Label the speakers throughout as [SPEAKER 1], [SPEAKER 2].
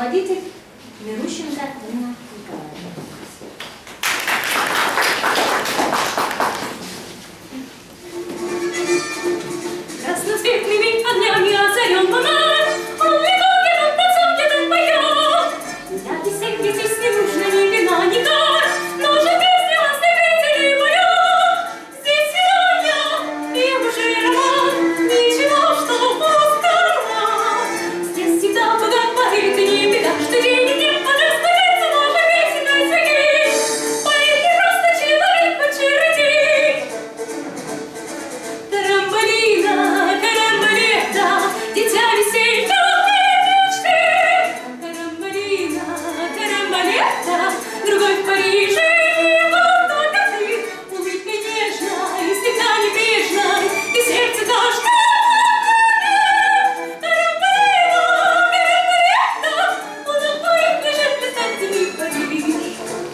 [SPEAKER 1] руководитель Мирущенко Инна Николаевна.
[SPEAKER 2] Красноцветными огнями озарен луна, он летал где-то, танцует где-то, поет. Для песен здесь не нужно ни вина, ни кар, но же песня оставителей поет. Здесь свидания и уже роман, ничего, что пустая. Здесь всегда богат поэт, и не беда, что день и день подраспадется наша песенная цветы. Поэт не просто человек, а чародей. Карамболина, карамболета, дитя веселья мечты. Карамболина, карамболета, другой в Париже, вот только ты. Улыбка нежная, слегка небрежная, и сердце каждого болит. Карамболина, карамболета, улыбает лежит писатель Париж.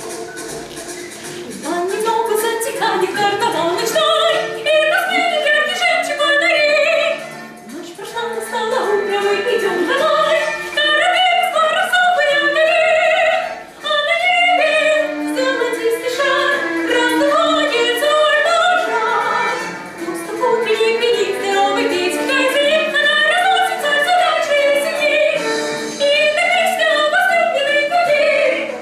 [SPEAKER 2] Да немного затеканет карнавал ночной, и посмеет яркий жемчуг фонарей. Ночь прошла, настало утро, мы идем домой. Корабли скоро особые огоней. А на небе золотистый шар раздувает зорьный жар. Воздух утренний пенит, здоровый песенкой звенит, она разносится сюда через семьи. И эта песня возлюбленной груди.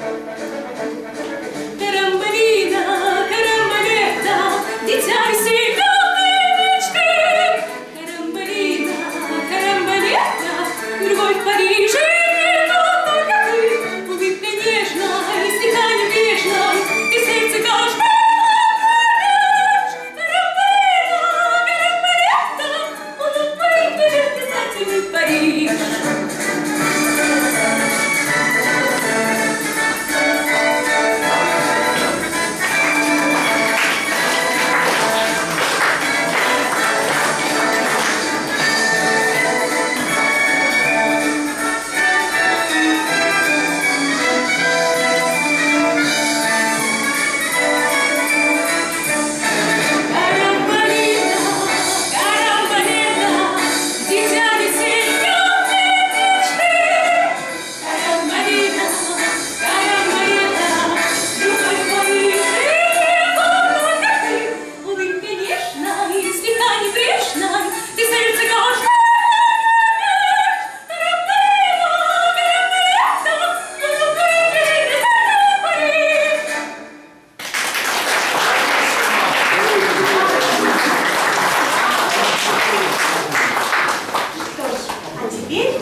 [SPEAKER 2] Карамболина, карамболета, дитя веселья мечты. Карамболина, карамболета, другой в Париже, вот только ты. Улыбка нежная, слегка небрежная, и сердце каждого болит. Карамболина, карамболета, улыбает лежит писатель Париж. Карамболина, карамболета, дитя веселья мечты. Карамболина, карамболета, другой в Париже, вот только ты. Улыбка нежная, слегка небрежная, и сердце каждого болит. Карамболина, карамболета, улыбает лежит писатель Париж.
[SPEAKER 3] Что ж, а теперь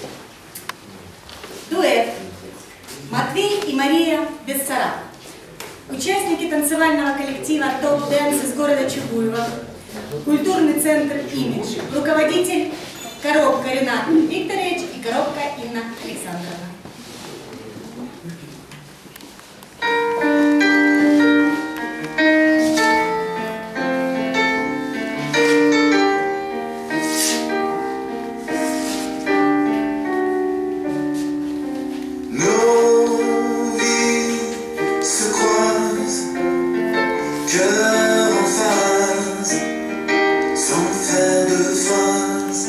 [SPEAKER 3] дуэт Матвей и Мария Бессараб. Участники танцевального коллектива «Топ Дэнс» из города Чугуева, культурный центр «Имидж», руководитель Коробка Ренат Викторович и Коробка Инна Александровна.
[SPEAKER 4] Nos vies se croisent, cœur en phase, sans faire de phrase.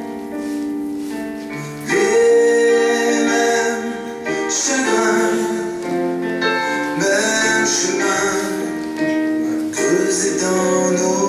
[SPEAKER 4] Les mêmes chagrins, même chemin, creusés dans nos